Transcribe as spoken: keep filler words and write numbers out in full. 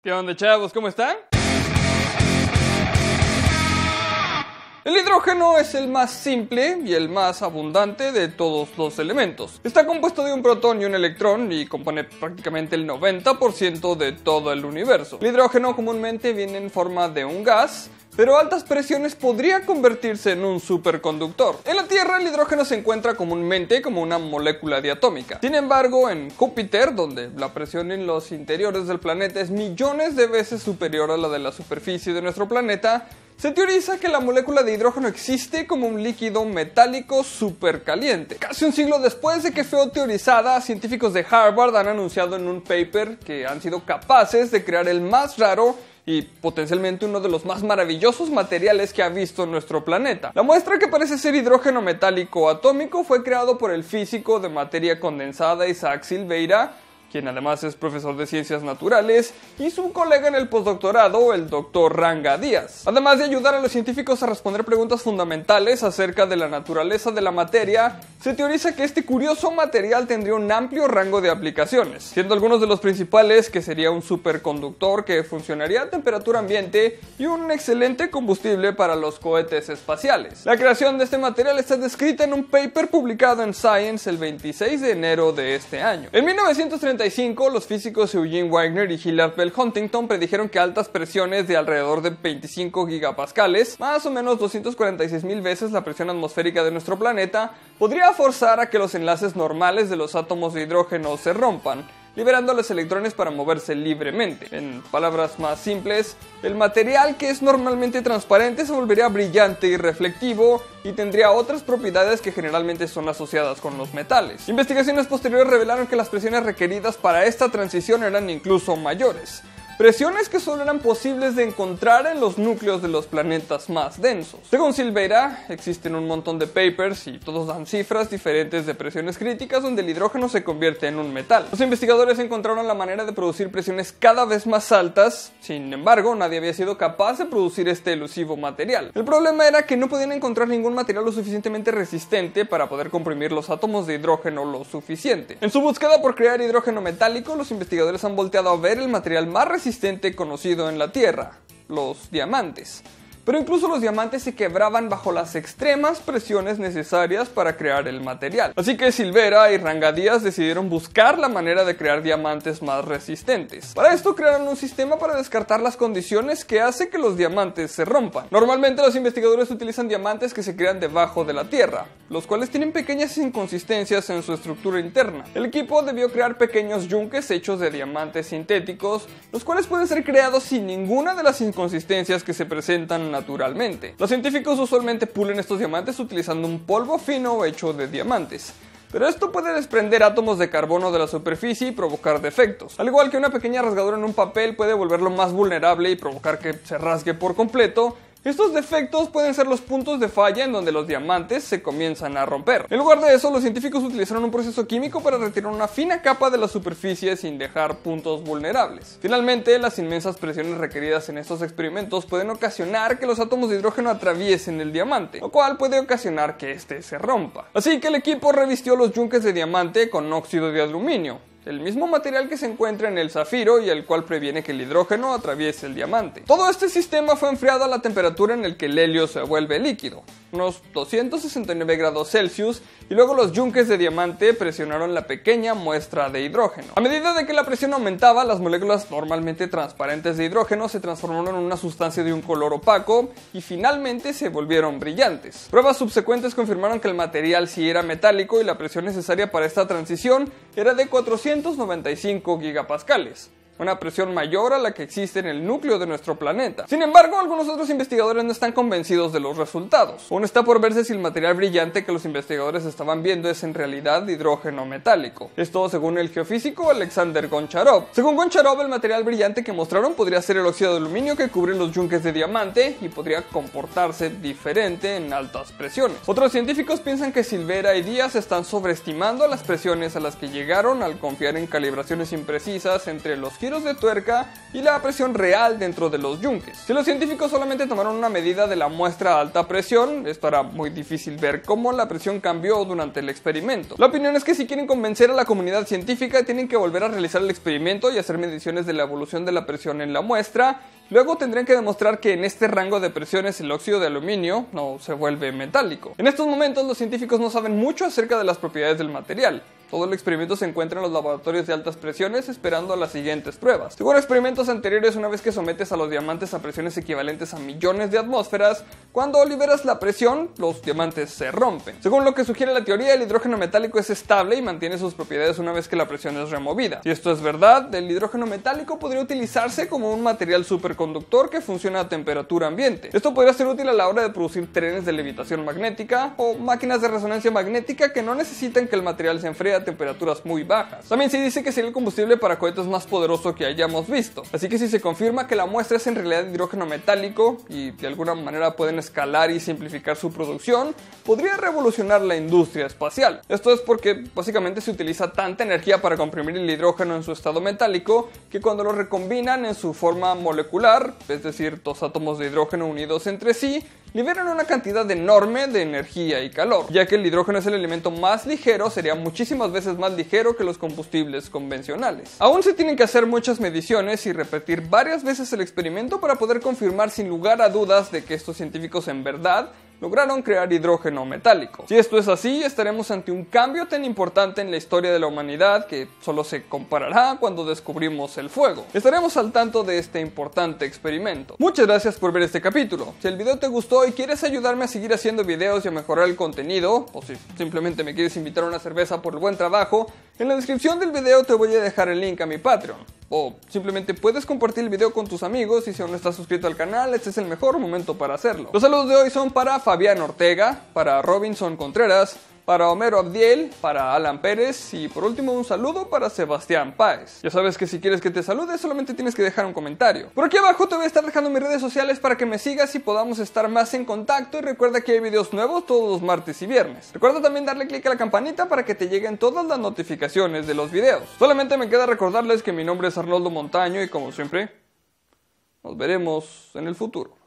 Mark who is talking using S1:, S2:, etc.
S1: ¿Qué onda, chavos? ¿Cómo están? El hidrógeno es el más simple y el más abundante de todos los elementos. Está compuesto de un protón y un electrón y compone prácticamente el noventa por ciento de todo el universo. El hidrógeno comúnmente viene en forma de un gas, pero a altas presiones podría convertirse en un superconductor. En la Tierra el hidrógeno se encuentra comúnmente como una molécula diatómica. Sin embargo, en Júpiter, donde la presión en los interiores del planeta es millones de veces superior a la de la superficie de nuestro planeta, se teoriza que la molécula de hidrógeno existe como un líquido metálico supercaliente. Casi un siglo después de que fue teorizada, científicos de Harvard han anunciado en un paper que han sido capaces de crear el más raro y potencialmente uno de los más maravillosos materiales que ha visto nuestro planeta. La muestra, que parece ser hidrógeno metálico atómico, fue creado por el físico de materia condensada Isaac Silveira, quien además es profesor de ciencias naturales, y su colega en el postdoctorado, el doctor Ranga Díaz. Además de ayudar a los científicos a responder preguntas fundamentales acerca de la naturaleza de la materia, se teoriza que este curioso material tendría un amplio rango de aplicaciones, siendo algunos de los principales que sería un superconductor que funcionaría a temperatura ambiente y un excelente combustible para los cohetes espaciales. La creación de este material está descrita en un paper publicado en Science el veintiséis de enero de este año. En mil novecientos treinta y cinco, los físicos Eugene Wigner y Hilliard Bell Huntington predijeron que altas presiones de alrededor de veinticinco gigapascales, más o menos doscientas cuarenta y seis mil veces la presión atmosférica de nuestro planeta, podría forzar a que los enlaces normales de los átomos de hidrógeno se rompan, liberando a los electrones para moverse libremente. En palabras más simples, el material, que es normalmente transparente, se volvería brillante y reflectivo y tendría otras propiedades que generalmente son asociadas con los metales. Investigaciones posteriores revelaron que las presiones requeridas para esta transición eran incluso mayores. Presiones que solo eran posibles de encontrar en los núcleos de los planetas más densos. Según Silveira, existen un montón de papers y todos dan cifras diferentes de presiones críticas donde el hidrógeno se convierte en un metal. Los investigadores encontraron la manera de producir presiones cada vez más altas, sin embargo, nadie había sido capaz de producir este elusivo material. El problema era que no podían encontrar ningún material lo suficientemente resistente para poder comprimir los átomos de hidrógeno lo suficiente. En su búsqueda por crear hidrógeno metálico, los investigadores han volteado a ver el material más resistente resistente conocido en la Tierra, los diamantes. Pero incluso los diamantes se quebraban bajo las extremas presiones necesarias para crear el material. Así que Silveira y Ranga Díaz decidieron buscar la manera de crear diamantes más resistentes. Para esto crearon un sistema para descartar las condiciones que hace que los diamantes se rompan. Normalmente los investigadores utilizan diamantes que se crean debajo de la Tierra, los cuales tienen pequeñas inconsistencias en su estructura interna. El equipo debió crear pequeños yunques hechos de diamantes sintéticos, los cuales pueden ser creados sin ninguna de las inconsistencias que se presentan naturalmente. Los científicos usualmente pulen estos diamantes utilizando un polvo fino hecho de diamantes, pero esto puede desprender átomos de carbono de la superficie y provocar defectos. Al igual que una pequeña rasgadura en un papel puede volverlo más vulnerable y provocar que se rasgue por completo, estos defectos pueden ser los puntos de falla en donde los diamantes se comienzan a romper. En lugar de eso, los científicos utilizaron un proceso químico para retirar una fina capa de la superficie sin dejar puntos vulnerables. Finalmente, las inmensas presiones requeridas en estos experimentos pueden ocasionar que los átomos de hidrógeno atraviesen el diamante, lo cual puede ocasionar que este se rompa. Así que el equipo revistió los yunques de diamante con óxido de aluminio, el mismo material que se encuentra en el zafiro y el cual previene que el hidrógeno atraviese el diamante. Todo este sistema fue enfriado a la temperatura en la que el helio se vuelve líquido, unos doscientos sesenta y nueve grados Celsius, y luego los yunques de diamante presionaron la pequeña muestra de hidrógeno. A medida de que la presión aumentaba, las moléculas normalmente transparentes de hidrógeno se transformaron en una sustancia de un color opaco y finalmente se volvieron brillantes. Pruebas subsecuentes confirmaron que el material sí era metálico y la presión necesaria para esta transición era de cuatrocientos noventa y cinco gigapascales. Una presión mayor a la que existe en el núcleo de nuestro planeta. Sin embargo, algunos otros investigadores no están convencidos de los resultados. Aún está por verse si el material brillante que los investigadores estaban viendo es en realidad hidrógeno metálico. Esto según el geofísico Alexander Goncharov. Según Goncharov, el material brillante que mostraron podría ser el óxido de aluminio que cubre los yunques de diamante y podría comportarse diferente en altas presiones. Otros científicos piensan que Silveira y Díaz están sobreestimando las presiones a las que llegaron al confiar en calibraciones imprecisas entre los giros de tuerca y la presión real dentro de los yunques. Si los científicos solamente tomaron una medida de la muestra a alta presión, esto hará muy difícil ver cómo la presión cambió durante el experimento. La opinión es que si quieren convencer a la comunidad científica, tienen que volver a realizar el experimento y hacer mediciones de la evolución de la presión en la muestra. Luego tendrían que demostrar que en este rango de presiones el óxido de aluminio no se vuelve metálico. En estos momentos los científicos no saben mucho acerca de las propiedades del material. Todo el experimento se encuentra en los laboratorios de altas presiones esperando a las siguientes pruebas. Según experimentos anteriores, una vez que sometes a los diamantes a presiones equivalentes a millones de atmósferas, cuando liberas la presión, los diamantes se rompen. Según lo que sugiere la teoría, el hidrógeno metálico es estable y mantiene sus propiedades una vez que la presión es removida. Si esto es verdad, el hidrógeno metálico podría utilizarse como un material superconductor que funciona a temperatura ambiente. Esto podría ser útil a la hora de producir trenes de levitación magnética o máquinas de resonancia magnética que no necesitan que el material se enfríe a temperaturas muy bajas. También se dice que sería el combustible para cohetes más poderoso que hayamos visto. Así que si se confirma que la muestra es en realidad hidrógeno metálico y de alguna manera pueden escalar y simplificar su producción, podría revolucionar la industria espacial. Esto es porque básicamente se utiliza tanta energía para comprimir el hidrógeno en su estado metálico que cuando lo recombinan en su forma molecular, es decir, dos átomos de hidrógeno unidos entre sí, liberan una cantidad enorme de energía y calor. Ya que el hidrógeno es el elemento más ligero, sería muchísimas veces más ligero que los combustibles convencionales. Aún se tienen que hacer muchas mediciones y repetir varias veces el experimento para poder confirmar sin lugar a dudas de que estos científicos en verdad lograron crear hidrógeno metálico. Si esto es así, estaremos ante un cambio tan importante en la historia de la humanidad que solo se comparará cuando descubrimos el fuego. Estaremos al tanto de este importante experimento. Muchas gracias por ver este capítulo. Si el video te gustó y quieres ayudarme a seguir haciendo videos y a mejorar el contenido, o si simplemente me quieres invitar a una cerveza por el buen trabajo, en la descripción del video te voy a dejar el link a mi Patreon. O simplemente puedes compartir el video con tus amigos y si aún no estás suscrito al canal, este es el mejor momento para hacerlo. Los saludos de hoy son para Fabián Ortega, para Robinson Contreras, para Homero Abdiel, para Alan Pérez y por último un saludo para Sebastián Páez. Ya sabes que si quieres que te salude solamente tienes que dejar un comentario. Por aquí abajo te voy a estar dejando mis redes sociales para que me sigas y podamos estar más en contacto y recuerda que hay videos nuevos todos los martes y viernes. Recuerda también darle click a la campanita para que te lleguen todas las notificaciones de los videos. Solamente me queda recordarles que mi nombre es Arnoldo Montaño y como siempre, nos veremos en el futuro.